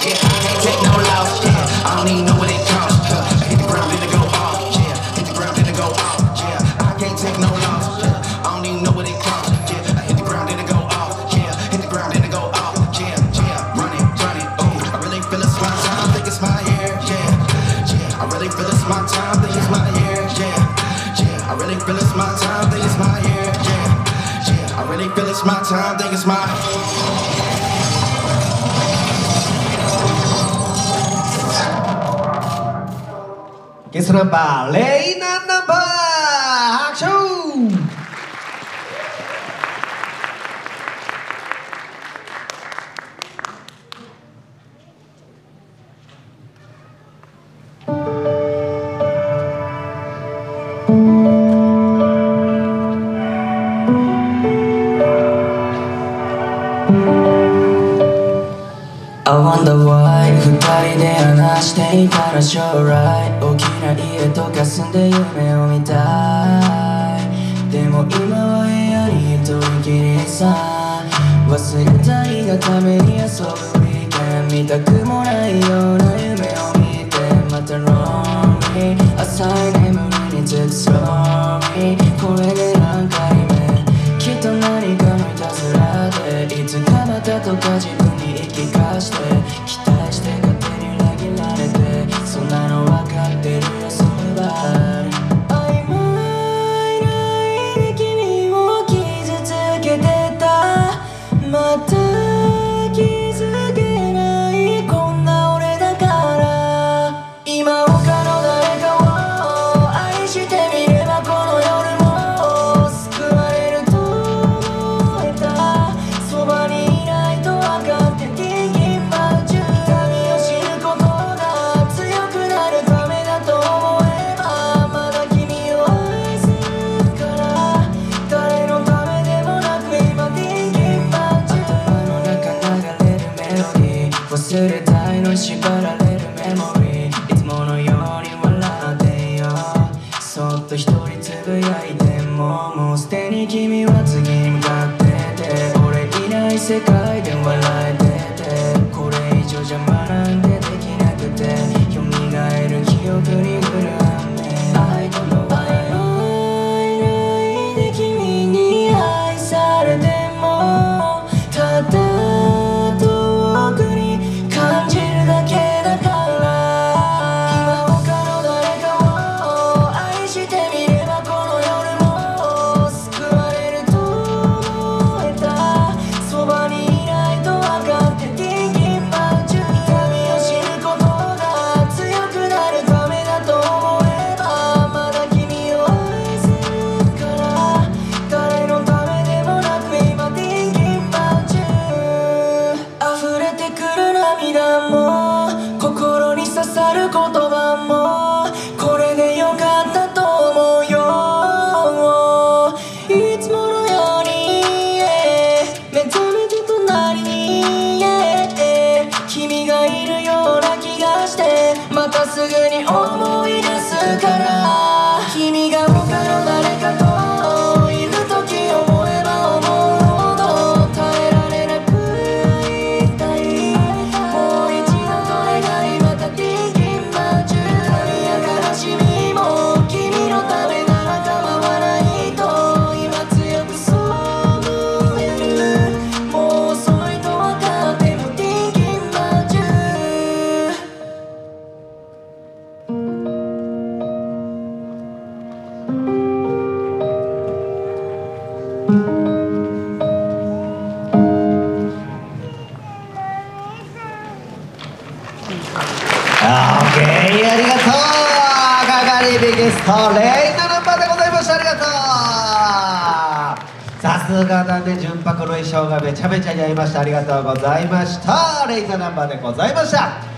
yeah. I can't take no loss, yeah. I don't even know what it costs. I hit the ground and it go off, yeah. Hit the ground and it go off, yeah. I can't take no loss, yeah. I don't even know what it costs, yeah. I hit the ground and it go off, yeah. Hit the ground and it go off, yeah, yeah. Run it, oh. I really feel it's my time, think it's my year, yeah, yeah. I really feel it's my time, think it's my year, yeah, yeah. I really feel it's my time, think it's my year, yeah, yeah. I really feel it's my time, think it's my. ゲストナンバーレイナナンバー拍手。 I wonder why 二人で話していたら将来大きな家とか住んで夢を見たい。でも今は部屋に一人きりさ。忘れたいがために遊ぶウィーケンド。見たくもないような夢を見てまた lonely 浅い眠りにつく sorry これで何回目。きっと何かのいたずらでいつかまたとか自分に言い聞かして期待して勝手に裏切られてそんなの分かってるよそれば曖昧な意で君を傷つけてたまた気づけないこんな俺だから今他の誰かを愛してみればこの夜も救われると思えたそばにいないと分かってThinking about you痛みを知ることが強くなるためだと思えばまだ君を愛するから誰のためでもなく今 Thinking about you 頭の中流れるメロディー忘れたいのに縛られるメモリーいつものように笑ってよそっと一人つぶやいてもうすでに君は次に向かってて俺いない世界で笑えててこれ以上じゃ学んでできなくて蘇る記憶に降る雨I don't know why で君に愛されてもただ遠くに感じるだけだから今他の誰かを愛してみればこの夜も救われると思えたそばにいないと分かって Thinking about you 痛みを知ることが強くなるためだと思えばまだ君を愛するから誰のためでもなく今 Thinking about you 溢れてくる涙も心に刺さる言葉もこれでよかったと思うよいつものように目覚めて隣に君がいるような気がしてまたすぐに思い出すから君が他の誰かといる時思えば思うほど耐えられなく会いたいもう一度と願いまた Thinking about you 涙や悲しみも君のためなら構わないと今強くそう思えるもう遅いと分かっても Thinking about you OK ありがとうかがりビゲストレイナナンバーでございました。ありがとうさすがだね純白の衣装がめちゃめちゃ似合いました。ありがとうございました。レイナナンバーでございました。